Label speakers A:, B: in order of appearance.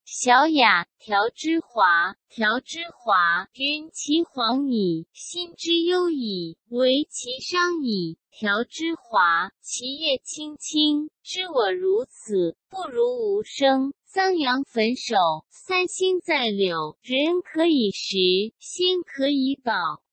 A: 小雅，调之华，调之华。君其黄矣，心之忧矣，为其伤矣。调之华，其叶青青，知我如此，不如无声。桑阳汾首，三星在柳。人可以食，心可以饱。